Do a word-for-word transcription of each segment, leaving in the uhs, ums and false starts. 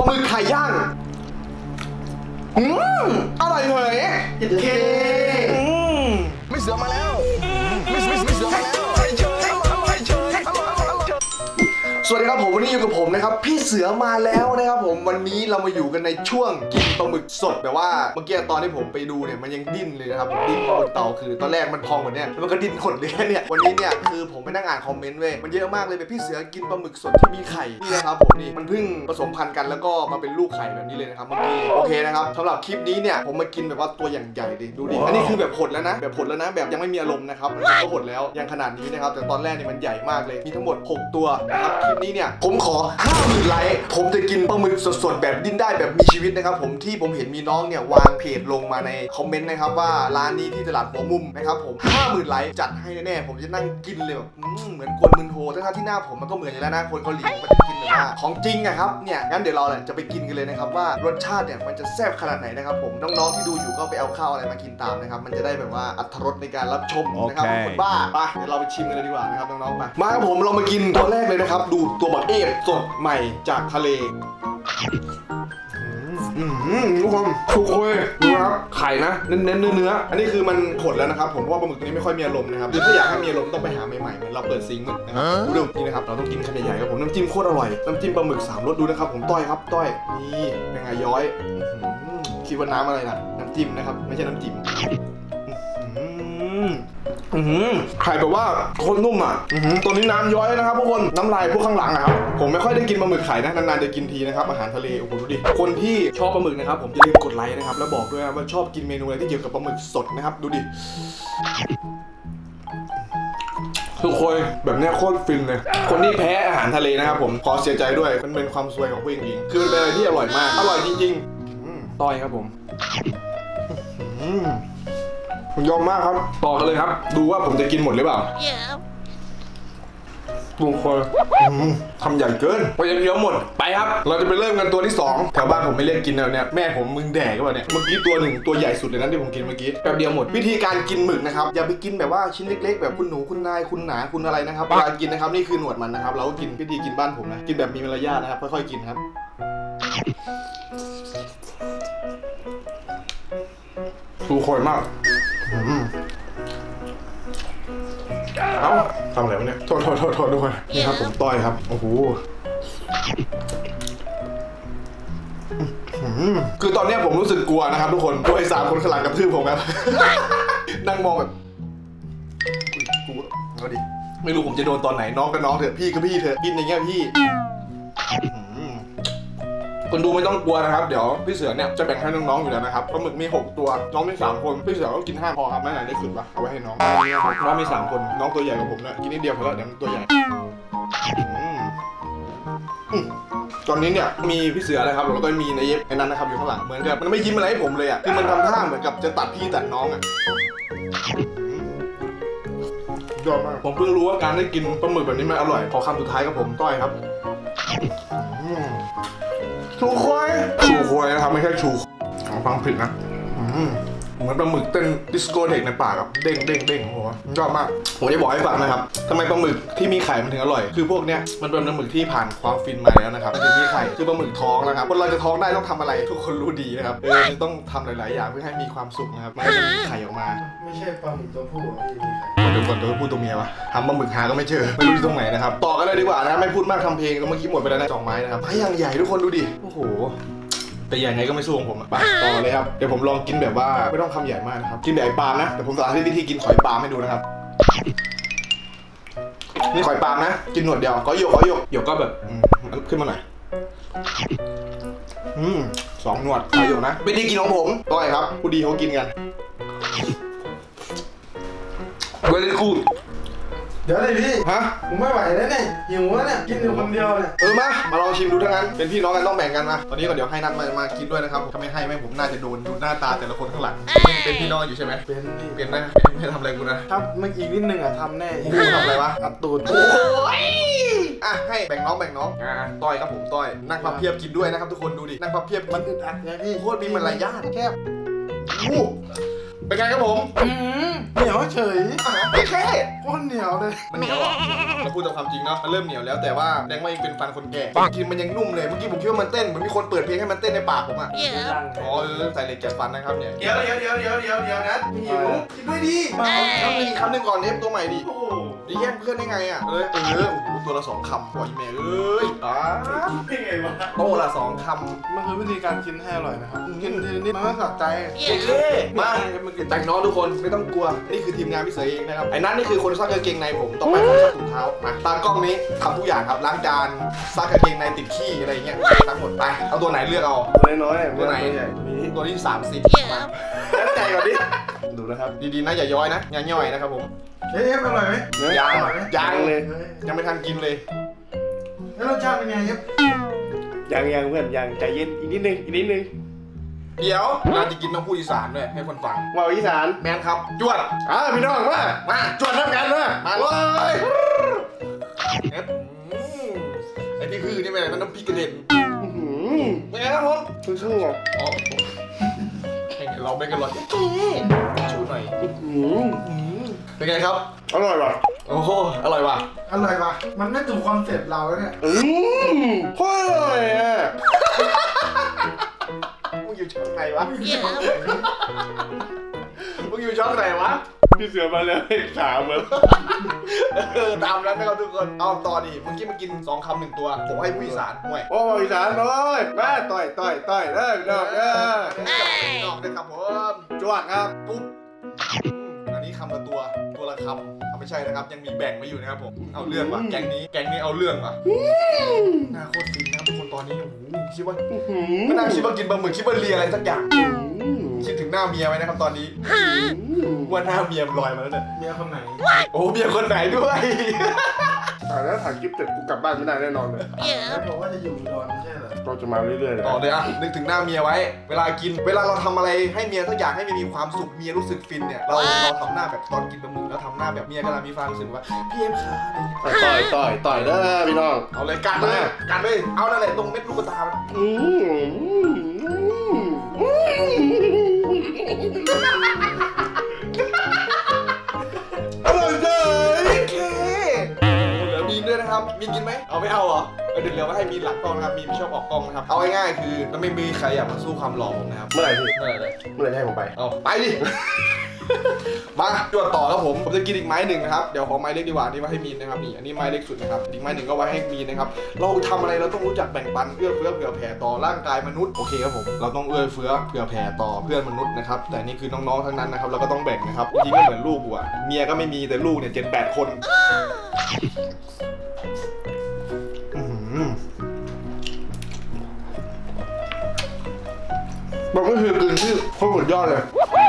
มึกไข่ย่างอืมอร่อยเลยเคไม่เสือมาแล้วไม่ไม่ไม่เสือมาแล้วสวัสดีครับผมวันนี้อยู่กับผมนะครับพี่เสือมาแล้วนะครับผมวันนี้เรามาอยู่กันในช่วงกินปลาหมึกสดแบบว่าเมื่อกี้ตอนที่ผมไปดูเนี่ยมันยังดิ้นเลยนะครับดิ้นบนเตาคือตอนแรกมันพองกว่านี้แล้วมันก็ดิ้นหดเลยเนี่ยวันนี้เนี่ยคือผมไปนั่งอ่านคอมเมนต์เว้ยมันเยอะมากเลยแบบพี่เสือกินปลาหมึกสดที่มีไข่นี่นะครับผมนี่มันเพิ่งผสมพันธุ์กันแล้วก็มาเป็นลูกไข่แบบนี้เลยนะครับเมื่อกี้โอเคนะครับสำหรับคลิปนี้เนี่ยผมมากินแบบว่าตัวอย่างใหญ่ดิดูดิอันนี้คือแบบหดแล้วนะแบบหดแล้วนะแบบยังไม่มีอารมณ์นะครับมันก็หดแล้วยังขนาดนี้นะครับแต่ตอนแรกเนี่ยมันใหญ่มากเลยมีทั้งหมดหกตัวนะครับคลิปนี้เนี่ยผมขอห้าหมื่นไลค์ผมจะกินปลาหมึกสดๆแบบดิ้นได้แบบมีชีวิตนะครับผมที่ผมเห็นมีน้องเนี่ยวางเพจลงมาในคอมเมนต์นะครับว่าร้านนี้ที่ตลาดหัวมุมนะครับผมห้าหมื่นไลค์จัดให้แน่ๆผมจะนั่งกินเลยแบบเหมือนกวนมึนโฮทั้งที่หน้าผมมันก็เหมือนอยู่แล้วนะคนเกาหลีมันจะกินแบบว่าของจริงอะครับเนี่ยงั้นเดี๋ยวเราเนี่ยจะไปกินกันเลยนะครับว่ารสชาติเนี่ยมันจะแซ่บขนาดไหนนะครับผมน้องๆที่ดูอยู่ก็ไปเอาข้าวอะไรมากินตามนะครับมันจะได้แบบว่าอรรถรสในการรับชมนะครับคนบ้าไปเดี๋ยวเราไปชิมกันเลยดีกว่านะครับน้องๆมามาครับผมเรามากินตัวแรกเลยนะครับดูตัวบักเอฟสดใหม่จากทะเลอืมทุกคนทุกคนดูครับไข่นะเน้นๆเนื้ออันนี้คือมันหดแล้วนะครับผมเพราะว่าปลาหมึกตัวนี้ไม่ค่อยมีอารมณ์นะครับคือถ้าอยากให้มีอารมณ์ต้องไปหาใหม่ๆเหมือนเราเปิดซิงค์นะครับดูดูนี่นะครับเราต้องกินคำใหญ่ๆครับผมน้ำจิ้มโคตรอร่อยน้ำจิ้มปลาหมึกสามรสดูนะครับผมต้อยครับต้อยนี่เป็นไงย้อยคิดว่าน้ำอะไรนะน้ำจิ้มนะครับไม่ใช่น้ำจิ้มไข่แบบว่าโคตรนุ่มอ่ะตัวนี้น้ำย้อยนะครับทุกคนน้ำลายพวกข้างหลังอะครับผมไม่ค่อยได้กินปลาหมึกไข่นะนานๆจะกินทีนะครับอาหารทะเลโอ้โหดูดิคนที่ชอบปลาหมึกนะครับผมจะลืมกดไลค์นะครับแล้วบอกด้วยว่าชอบกินเมนูอะไรที่เกี่ยวกับปลาหมึกสดนะครับดูดิทุกคนแบบนี้โคตรฟินเลยคนที่แพ้อาหารทะเลนะครับผมขอเสียใจด้วยมันเป็นความซวยของผู้หญิงคือเป็นอะไรที่อร่อยมากอร่อยจริงๆต้อยครับผมผมยอมมากครับต่อกันเลยครับดูว่าผมจะกินหมดหรือเปล่าดูคนทำใหญ่เกินพอยังเคี้ยวหมดไปครับเราจะไปเริ่มกันตัวที่สองแถวบ้านผมไม่เรียกกินแล้วเนี่ยแม่ผมมึงแดกก็แบบเนี่ยเมื่อกี้ตัวหนึ่งตัวใหญ่สุดเลยนะที่ผมกินเมื่อกี้แป๊บเดียวหมดวิธีการกินหมึกนะครับอย่าไปกินแบบว่าชิ้นเล็กๆแบบคุณหนูคุณนายคุณหนาคุณอะไรนะครับเวลากินนะครับนี่คือหนวดมันนะครับเราก็กินวิธีกินบ้านผมนะกินแบบมีมารยาทนะครับค่อยๆกินครับดูโคยมากเอ้าทำอะไรวะเนี่ยโทษโทษโทษโทษด้วยนี่ครับผมต้อยครับโอ้โหคือตอนนี้ผมรู้สึกกลัวนะครับทุกคนตัวไอ้สามคนข้างหลังกับทื่อผมครับนั่งมองแบบกูเอาดิไม่รู้ผมจะโดนตอนไหนน้องก็น้องเถอะพี่ก็พี่เถอะกินอย่างเงี้ยพี่คนดูไม่ต้องกลัวนะครับเดี๋ยวพี่เสือเนี่ยจะแบ่งให้น้องๆอยู่แล้วนะครับปลาหมึกมีหกตัวน้องมีสามคนพี่เสือก็กินห้าพอครับไม่ไหนได้ขึ้นปะเอาไว้ให้น้องน้องมีสามคนน้องตัวใหญ่กว่าผมนะกินนิดเดียวพอแล้วเดี๋ยวตัวใหญ่ตอนนี้เนี่ยมีพี่เสือนะครับแล้วก็มีนายเย็บไอ้นั้นนะครับอยู่ข้างหลังเหมือนกับมันไม่ยิ้มอะไรให้ผมเลยอ่ะคือมันทำท่าเหมือนกับจะตัดพี่ตัดน้องอ่ะยอดมากผมเพิ่งรู้ว่าการได้กินปลาหมึกแบบนี้มันอร่อยขอคำสุดท้ายกับผมต้อยครับชูควายชูควายนะครับไม่ใช่ชูฟังผิดนะเหมือนปลาหมึกเต้นดิสโก้เด็กในปากครับเด้งเด้งเด้งโหยอดมากผมจะบอกให้ฟังนะครับทำไมปลาหมึกที่มีไข่มันถึงอร่อยคือพวกเนี้ยมันเป็นปลาหมึกที่ผ่านความฟินมาแล้วนะครับมันถึงมีไข่คือปลาหมึกท้องนะครับคนเราจะท้องได้ต้องทำอะไรทุกคนรู้ดีนะครับเออต้องทำหลายๆอย่างเพื่อให้มีความสุขนะครับมันจะมีไข่ออกมาไม่ใช่ปลาหมึกตัวผู้ที่มีไข่เดี๋ยวก่อนตัวผู้ตัวเมียวะทำปลาหมึกหาก็ไม่เจอไม่รู้ที่ตรงไหนนะครับต่อกันเลยดีกว่านะไม่พูดมากทำเพลงเมื่อกี้หมดไปแล้วนะสองไม้นะครับไม้อย่างใหญ่ทุกคนดูดิโอ้โหแต่ใหญ่ไงก็ไม่สู้ของผมอ่ะไปต่อเลยครับเดี๋ยวผมลองกินแบบว่าไม่ต้องคำใหญ่มากนะครับกินแบบไอ้ปาล์มนะเดี๋ยวผมสาธิตวิธีกินหอยปาล์มให้ดูนะครับนี่หอยปาล์มนะกินหนวดเดียวก็โยกก็โยกโยกก็แบบขึ้นมาหน่อยอืมสองหนวดหอยโยกนะวิธีกินของผมต่อยครับผู้ดีเขากินกันเวลี่กูดเดี๋ยวเลยพี่ฮะผมไม่ไหวแล้วเนี่ยหิวแล้วเนี่ยกินอยู่คนเดียวเนี่ยเออมามาลองชิมดูทั้งนั้นเป็นพี่น้องกันต้องแบ่งกันมาตอนนี้ก็เดี๋ยวให้นัดมามากินด้วยนะครับถ้าไม่ให้แม่ผมน่าจะโดนดูหน้าตาแต่ละคนข้างหลังเป็นพี่น้องอยู่ใช่ไหมเป็นเป็นนะไม่ทำอะไรกูนะครับเมื่อกี้นิดนึงอะทำแน่กูทำอะไรวะอัดตูดโอ้ยอ่ะให้แบ่งน้องแบ่งน้องอ่าต้อยครับผมต้อยนั่งพับเพียบกินด้วยนะครับทุกคนดูดินั่งพับเพียบมันอึดอัดไงพี่โคตรมีมารยาทแคบเป็นไงครับผมเหนียวเฉยไม่แค่โคตรเหนียวเลยมันเหนียวอ่ะเราพูดตามความจริงเนาะมันเริ่มเหนียวแล้วแต่ว่าแดงว่ายังเป็นฟันคนแก่กินมันยังนุ่มเลยเมื่อกี้ผมคิดว่ามันเต้นเหมือนมีคนเปิดเพลงให้มันเต้นในปากผมอ่ะอ๋อเออใส่เหล็กแกะฟันนะครับเนี่ยเดี๋ยวเดี๋ยวเดี๋ยวเดี๋ยวเดี๋ยวเดี๋ยวนะหิวกินด้วยดิมาคำหนึ่งคำหนึ่งก่อนเอฟตัวใหม่ดิโอ้โหจะแย่งเพื่อนได้ไงอ่ะเออเออโอ้โหตัวละสองคำปล่อยแม่เอ้ยอ่าเป็นไงวะโตละสองคำมันคือวิธีการกินให้อร่อยนะครับกินทีนิดมันไม่สะใจโอเคมาแต่งน้องทุกคนไม่ต้องกลัวนี่คือทีมงานพี่เสือเองนะครับไอ้นั่นนี่คือคนซักกางเกงในผมต่อไปผมซักถุงเท้ามาตามกล้องนี้ทำทุกอย่างครับล้างจานซักกางเกงในติดขี้อะไรเงี้ยทั้งหมดไปเอาตัวไหนเลือกเอาตัวน้อยๆตัวไหนใหญ่ๆนี่ตัวที่สามสิบมาใจก่อนดิดูนะครับดีๆนะอย่าย้อยนะอย่าย่อยนะครับผมเอ๊ะอร่อยไหมยังอร่อยไหมยังเลยยังไม่ทันกินเลยแล้วรสชาติเป็นไงครับยังยังเพื่อนยังใจเย็นอีกนิดนึงอีกนิดนึงเดี๋ยวเราจะกินต้องพูดอีสานด้วยให้คนฟังว่าวอีสานแมนครับจวดอ่าพี่น้องมามาจวดทำกันมามาเลยเอฟไอพี่คือนี่เป็นอะไรมันน้ำพริกกระเด็นอื้อหือเป็นไงครับผมชุ่มชุ่มอ่ะอ๋อเราไม่กันหรอกชูหน่อยอื้อหือเป็นไงครับอร่อยว่ะโอ้โหอร่อยว่ะอร่อยปะมันไม่ถูกคอนเซ็ปต์เราแล้วเนี่ยอืมโคตรอร่อยอ่ะมึงอยู่ช่องไหนวะมึงอยู่ช่องไหนวะพี่เสือมาแล้วให้สามเหมือนเออตามนั้นนะครับทุกคนเอาต่อดิเมื่อกี้มากินสองคำหนึ่งตัวผมให้ผู้อีสานห่วยโอ้อีสานเลยมาต่อยต่อยต่อยเด้อพี่น้องเด้อดอกเลยครับผมจวดครับปุ๊บอันนี้คำละตัวตัวละคำไม่ใช่นะครับยังมีแบ่งมาอยู่นะครับผมเอาเรื่องว่ะแกงนี้แกงนี้เอาเรื่องว่ะหน้าโคตรฟินนะครับทุกคนตอนนี้โอ้โหคิดว่าอื้อหือไม่น่าคิดว่ากินปลาหมึกคิดว่าเลียอะไรสักอย่างอื้อคิดถึงหน้าเมียไว้นะครับตอนนี้ว่าหน้าเมียมันลอยมาแล้วเนี่ยเมียคนไหนโอ้เมียคนไหนด้วยถ่ายแล้วถ่ายคลิปเสร็จกูกลับบ้านไม่ได้แน่นอนเลยแล้วบอกว่าจะอยู่อุดรไม่ใช่เหรอเราจะมาเรื่อยๆเลยต่อเลยอ่ะนึกถึงหน้าเมียไว้ เวลากินเวลาเราทำอะไรให้เมียสักอย่างให้เมียมีความสุขเมียรู้สึกฟินเนี่ยเราเราทำหน้าแบบตอนกินปลาหมึกแล้วทำหน้าแบบเมียกำลังมีความรู้สึกว่าพี่เอ็มขาอะไรอย่างเงี้ยต่อยต่อยต่อยเด้อพี่น้องเอาเลยกันเลยกันเลยเอานั่นแหละตรงเม็ดลูกตาอือร่อยจังโอเคเหลือมีนด้วยนะครับมีนกินไหมเอาไม่เอาเหรอเออเดี๋ยวเหลือไว้ให้มีนหลังกล้องนะครับมีนไม่ชอบออกกล้องนะครับเอาง่ายๆคือมันไม่มีใครอยากมาสู้ความหล่อผมนะครับเมื่อไหร่พี่เมื่อไหร่เลยเมื่อไหร่จะให้ผมไปเอาไปดิ มาจวดต่อครับผมผมจะกินอีกไม้หนึ่งนะครับเดี๋ยวขอไม้เล็กดีกว่านี่ไว้ให้มีนนะครับนี่อันนี้ไม้เล็กสุดนะครับอีกไม้หนึ่งก็ไว้ให้มีนนะครับเราทำอะไรเราต้องรู้จักแบ่งปันเอื้อเฟื้อเผื่อแผ่ต่อร่างกายมนุษย์โอเคครับผมเราต้องเอื้อเฟื้อเผื่อแผ่ต่อเพื่อนมนุษย์นะครับแต่นี่คือน้องๆทั้งนั้นนะครับเราก็ต้องแบ่งนะครับจริงๆก็เหมือนลูกกูอะเมียก็ไม่มีแต่ลูกเนี่ยเจ็ดแปดคนอื้อหือมันก็คือกลืนที่โคตรสุดยอดเลย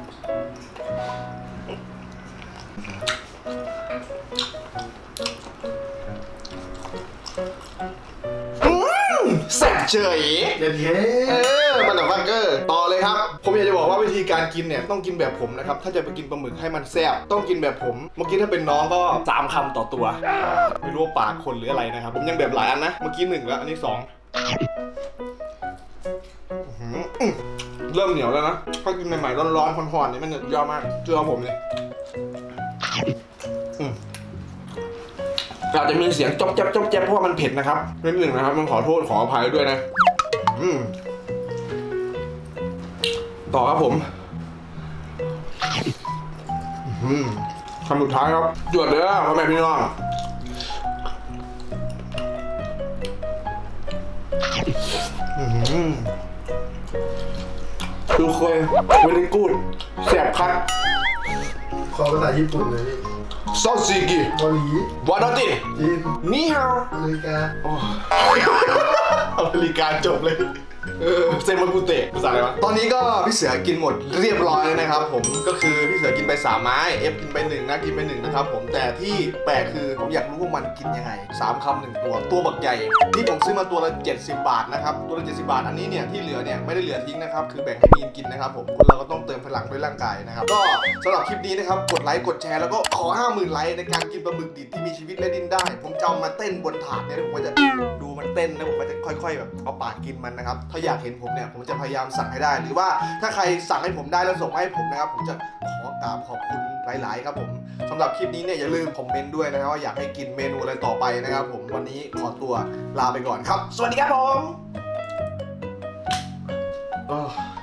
แซ่บเฉยเด็ดเย้เออมันแบบว่าเกอร์ต่อเลยครับผมอยากจะบอกว่าวิธีการกินเนี่ยต้องกินแบบผมนะครับถ้าจะไปกินปลาหมึกให้มันแซ่บต้องกินแบบผมเมื่อกี้ถ้าเป็นน้องก็สามคำต่อตัวไม่รู้ว่าปากคนหรืออะไรนะครับผมยังแบบหลายอันนะเมื่อกี้หนึ่งแล้วอันนี้สองเริ่มเหนียวแล้วนะถ้ากินใหม่ๆร้อนๆห่อนๆนี่มันจะยอดมากเชื่อผมเลยอาจจะมีเสียงจ๊อบแจ๊บจ๊อบแจ๊บเพราะว่ามันเผ็ดนะครับนิดหนึ่งนะครับมันขอโทษขออภัยด้วยนะอืมต่อครับผมอืมคำสุดท้ายครับจวดเลยพ่อแม่พี่น้องอืมคือเคยเวลิกูดแสบคัดขอภาษาญี่ปุ่นเลยพี่ซอสซิกิเกาหลีวาดาติจีนนี่ฮาวอเมริกาอเมริกาจบเลยเออเซนมากุเตะภาษาอะไรวะตอนนี้ก็พี่เสือกินหมดเรียบร้อยแล้วนะครับผมก็คือพี่เสือกินไปสามไม้เอฟกินไปหนึ่งนะกินไปหนึ่งนะครับผมแต่ที่แปลกคือผมอยากรู้ว่ามันกินยังไงสามคำหนึ่งตัวตัวบักใหญ่ที่ผมซื้อมาตัวละเจ็ดสิบบาทนะครับตัวละเจ็ดสิบบาทอันนี้เนี่ยที่เหลือเนี่ยไม่ได้เหลือทิ้งนะครับคือแบ่งให้มีนกินนะครับผมคนเราก็ต้องเติมพลังด้วยร่างกายนะครับก็สำหรับคลิปนี้นะครับกดไลค์กดแชร์แล้วก็ขอห้าหมื่นไลค์ในการกินปลาหมึกดิบที่มีชีวิตและดิ้นได้ผมจะเอามาเต้นบนถาดเนี่ยผมก็จะดูมันเต้นแล้วผมก็จะค่อยๆแบบเอาปากกินมันนะครับถ้าถ้าอยากเห็นผมเนี่ยผมจะพยายามสั่งให้ได้ หรือว่าถ้าใครสั่งให้ผมได้แล้วส่งมาให้ผมนะครับผมจะขอกราบขอบคุณหลายๆครับผมสำหรับคลิปนี้เนี่ยอย่าลืมคอมเมนต์ด้วยนะครับว่าอยากให้กินเมนูอะไรต่อไปนะครับผมวันนี้ขอตัวลาไปก่อนครับสวัสดีครับผม